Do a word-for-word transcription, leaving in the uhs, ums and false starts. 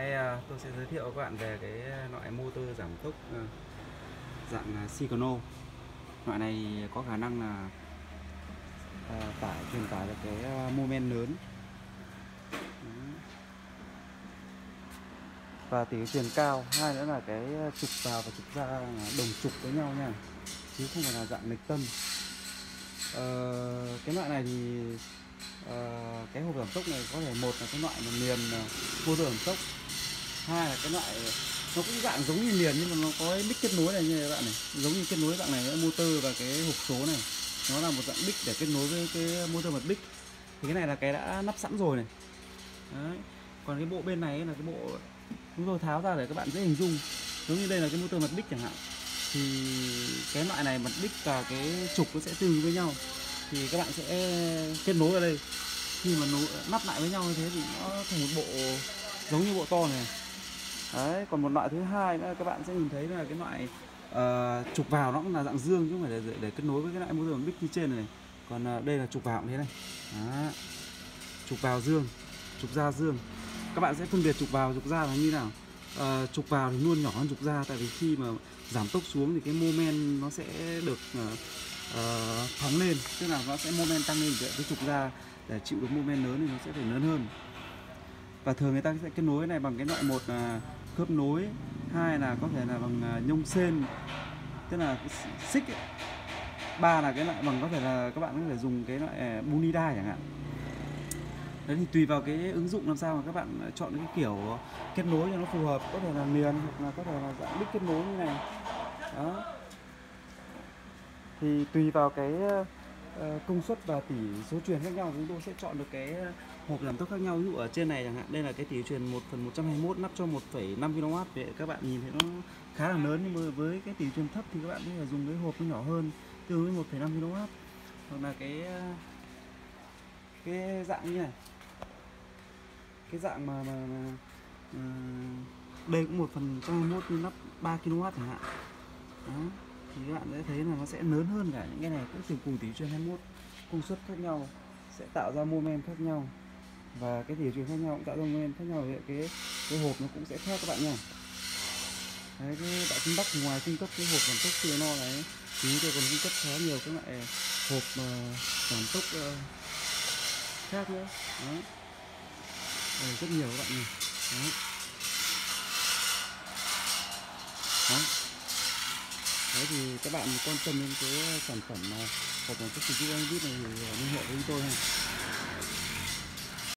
nay à, tôi sẽ giới thiệu với các bạn về cái loại motor giảm tốc à, dạng à, Syncro. Loại này có khả năng là à, tải truyền tải được cái à, mô men lớn. Đấy. Và tỉ truyền cao. Hai nữa là cái trục vào và trục ra là đồng trục với nhau nha, chứ không phải là dạng lệch tâm. Ờ, cái loại này thì uh, cái hộp giảm tốc này có thể một là cái loại mà liền uh, motor giảm tốc, hai là cái loại nó cũng dạng giống như liền nhưng mà nó có cái đích kết nối này như các bạn này, giống như kết nối dạng này với motor và cái hộp số này, nó là một dạng đích để kết nối với cái motor mật đích. Thì cái này là cái đã lắp sẵn rồi này. Đấy. Còn cái bộ bên này là cái bộ chúng tôi tháo ra để các bạn dễ hình dung. Giống như đây là cái motor mật đích chẳng hạn, thì cái loại này mật đích và cái trục nó sẽ tương ứng với nhau, thì các bạn sẽ kết nối ở đây. Khi mà nối lắp lại với nhau như thế thì nó thành một bộ giống như bộ to này. Đấy, còn một loại thứ hai nữa các bạn sẽ nhìn thấy là cái loại uh, trục vào nó cũng là dạng dương chứ không phải để, để, để kết nối với cái loại motor mật đích như trên này. Còn uh, đây là trục vào cũng thế này. Đó. Trục vào dương, trục ra dương. Các bạn sẽ phân biệt trục vào trục ra là như nào. Uh, trục vào thì luôn nhỏ hơn trục ra, tại vì khi mà giảm tốc xuống thì cái mô men nó sẽ được uh, uh, phóng lên, tức là nó sẽ mô men tăng lên. Cái trục ra để chịu được mô men lớn thì nó sẽ phải lớn hơn. Và thường người ta sẽ kết nối này bằng cái loại một là khớp nối, hai là có thể là bằng nhông sên, tức là cái xích ấy. Ba là cái loại bằng có thể là các bạn có thể dùng cái loại bunida chẳng hạn. Đấy, thì tùy vào cái ứng dụng làm sao mà các bạn chọn cái kiểu kết nối cho nó phù hợp, có thể là liền hoặc là có thể là dạng đích kết nối như này. Đó. Thì tùy vào cái công suất và tỷ số truyền khác nhau, chúng tôi sẽ chọn được cái hộp giảm tốc khác nhau. Ví dụ ở trên này chẳng hạn, đây là cái tỷ truyền một phần một trăm hai mươi mốt lắp cho một phẩy năm ki lô oát. Để các bạn nhìn thấy nó khá là lớn, nhưng mà với cái tỷ truyền thấp thì các bạn có thể dùng cái hộp nó nhỏ hơn, tương ứng với một phẩy năm ki lô oát. Hoặc là cái cái dạng như này, cái dạng mà, mà, mà uh, đây cũng một phần một trăm hai mươi mốt nhưng lắp ba ki lô oát chẳng hạn. Đó. Thì các bạn sẽ thấy là nó sẽ lớn hơn cả những cái này, cũng từ cùng tỷ truyền hai mươi mốt, công suất khác nhau sẽ tạo ra mô men khác nhau, và cái tỷ truyền khác nhau cũng tạo ra mô men khác nhau. Thì cái cái hộp nó cũng sẽ khác các bạn nha. Đấy, cái tại Kinh Bắc ngoài cung cấp cái hộp giảm tốc Syncro này thì chúng tôi còn cung cấp khá nhiều các loại hộp uh, giảm tốc uh, khác nữa. Đó. Đây, rất nhiều các bạn nhìn. Đó. Đó. Đấy, thì các bạn quan tâm đến cái sản phẩm hộp giảm tốc Syncro này thì liên hệ với chúng tôi ha.